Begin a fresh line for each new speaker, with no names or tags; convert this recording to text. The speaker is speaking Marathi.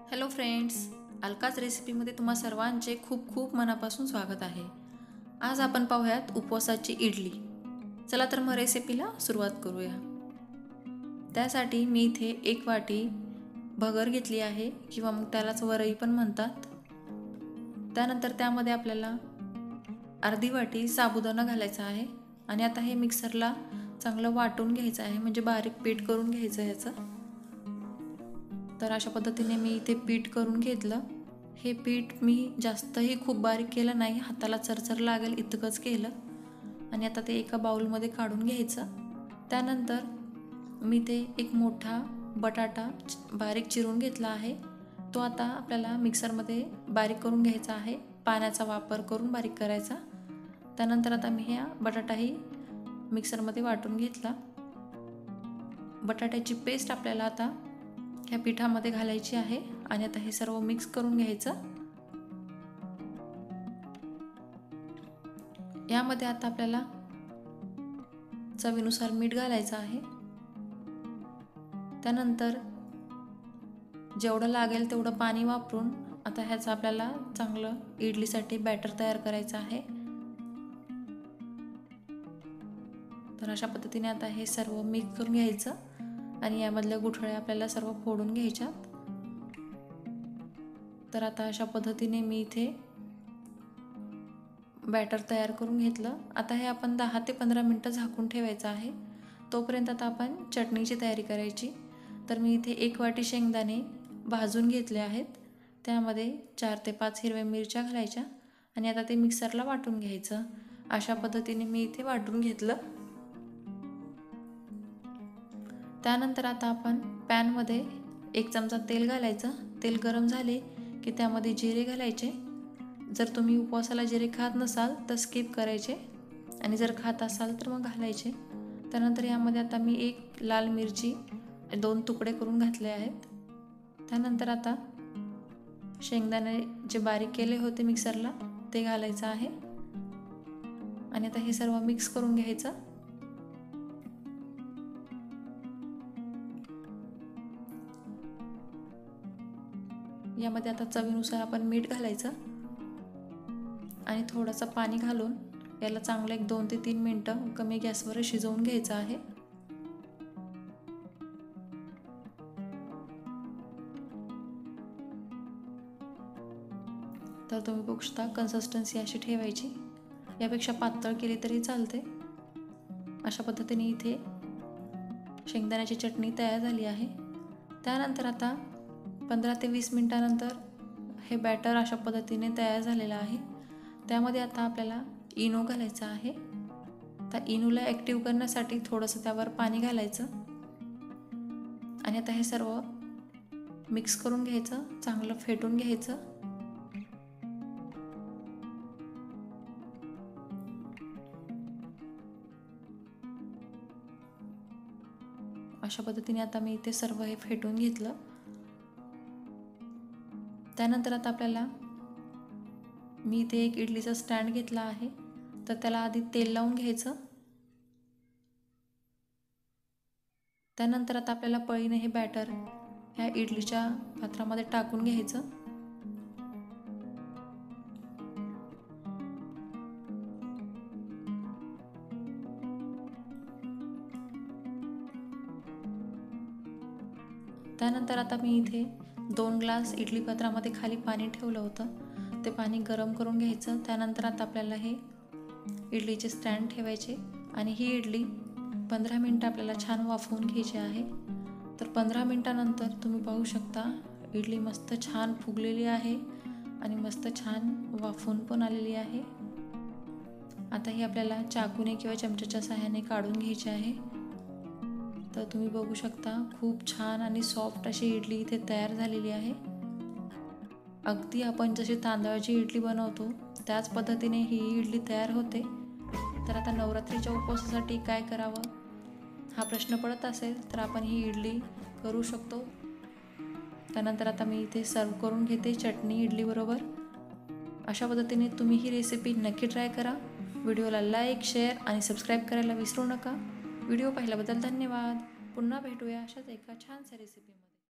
हॅलो फ्रेंड्स, अलकाच रेसिपीमध्ये तुम्हा सर्वांचे खूप खूप मनापासून स्वागत आहे। आज आपण पाहूयात उपवासाची इडली। चला तर मग रेसिपीला सुरुवात करूया। त्यासाठी मी इथे 1 वाटी भगर घेतली आहे किंवा मग त्यालाच वरई पण म्हणतात। त्यानंतर त्यामध्ये आपल्याला अर्धी वाटी साबुदाणा घालायचा आहे आणि आता हे मिक्सरला चांगलं वाटून घ्यायचं आहे, म्हणजे बारीक पीठ करून घ्यायचं याचं। तर अशा पद्धतीने मी इथे पीठ करून घेतलं। हे पीठ मी जास्तही खूप बारीक केलं नाही, हाताला चरचर लागेल इतकंच केलं। आणि आता ते एका बाउलमध्ये काढून घ्यायचं। त्यानंतर मी ते एक मोठा बटाटा बारीक चिरून घेतला आहे, तो आता आपल्याला मिक्सरमध्ये बारीक करून घ्यायचा आहे, पाण्याचा वापर करून बारीक करायचा। त्यानंतर आता मी हा बटाटाही मिक्सरमध्ये वाटून घेतला। बटाट्याची पेस्ट आपल्याला आता ह्या पिठामध्ये घालायची आहे आणि आता हे सर्व मिक्स करून घ्यायचं। यामध्ये आता आपल्याला चवीनुसार मीठ घालायचं आहे। त्यानंतर जेवढं लागेल तेवढं पाणी वापरून आता ह्याचं आपल्याला चांगलं इडलीसाठी बॅटर तयार करायचं आहे। तर अशा पद्धतीने आता हे सर्व मिक्स करून घ्यायचं आणि यामधल्या गुठळ्या आपल्याला सर्व फोडून घ्यायच्यात। तर आता अशा पद्धतीने मी इथे बॅटर तयार करून घेतलं। आता हे आपण 10 ते 15 मिनिटं झाकून ठेवायचं आहे। तोपर्यंत आता आपण चटणीची तयारी करायची। तर मी इथे 1 वाटी शेंगदाणे भाजून घेतले आहेत, त्यामध्ये 4 ते 5 हिरव्या मिरच्या घालायच्या आणि आता ते मिक्सरला वाटून घ्यायचं। अशा पद्धतीने मी इथे वाटून घेतलं। त्यानंतर आता आपण पॅनमध्ये 1 चमचा तेल घालायचं। तेल गरम झाले की त्यामध्ये जिरे घालायचे। जर तुम्ही उपवासाला जिरे खात नसाल तर स्किप करायचे आणि जर खात असाल तर मग घालायचे। त्यानंतर यामध्ये आता मी 1 लाल मिरची 2 तुकडे करून घातले आहेत। त्यानंतर आता शेंगदाणे जे बारीक केले होते मिक्सरला ते घालायचं आहे आणि आता हे सर्व मिक्स करून घ्यायचं। यामध्ये आता चवीनुसार आपण मीठ घालायचं आणि थोडंसं पाणी घालून याला चांगलं 1 2 ते 3 मिनिटं कमी गॅसवर शिजवून घ्यायचं आहे। तर तुम्ही बघू शकता कन्सिस्टन्सी अशी ठेवायची, यापेक्षा पातळ केली तरी चालते। अशा पद्धतीने इथे शेंगदाण्याची चटणी तयार झाली आहे। त्यानंतर आता 15 ते 20 मिनिटांनंतर हे बॅटर अशा पद्धतीने तयार झालेलं आहे। त्यामध्ये आता आपल्याला इनो घालायचं आहे। तर इनोला ॲक्टिव्ह करण्यासाठी थोडंसं त्यावर पाणी घालायचं आणि आता हे सर्व मिक्स करून घ्यायचं, चांगलं फेटून घ्यायचं। अशा पद्धतीने आता मी इथे सर्व हे फेटून घेतलं। त्यानंतर आता आपल्याला मी इथे एक इडलीचा स्टँड घेतला आहे, तर त्याला आधी तेल लावून घ्यायचं। त्यानंतर आता आपल्याला पळीने हे बॅटर ह्या इडलीच्या पात्रामध्ये टाकून घ्यायचं। त्यानंतर आता मी इथे 2 ग्लास इडली पात्रामध्ये खाली पाणी ठेवलं होतं, ते पाणी गरम करून घ्यायचं। त्यानंतर आता आपल्याला हे इडलीचे स्टँड ठेवायचे आणि ही इडली 15 मिनिटं आपल्याला छान वाफवून घ्यायची आहे। तर 15 मिनिटानंतर तुम्ही पाहू शकता इडली मस्त छान फुगलेली आहे आणि मस्त छान वाफवून पण आलेली आहे। आता ही आपल्याला चाकूने किंवा चमच्याच्या सहाय्याने काढून घ्यायची आहे। तर तुम्ही बघू शकता खूप छान आणि सॉफ्ट अशी इडली इथे तयार झालेली आहे। अगदी आपण जशी तांदळाची इडली बनवतो त्याच पद्धतीने ही इडली तयार होते। तर आता नवरात्रीच्या उपवासासाठी काय करावं हा प्रश्न पडत असेल तर आपण ही इडली करू शकतो। त्यानंतर आता मी इथे सर्व करून घेते चटणी इडलीबरोबर। अशा पद्धतीने तुम्ही ही रेसिपी नक्की ट्राय करा। व्हिडिओला लाईक, शेअर आणि सबस्क्राईब करायला विसरू नका। व्हिडिओ पाहिल्याबद्दल धन्यवाद। पुन्हा भेटूया अशाच एका छानशा रेसिपीमध्ये।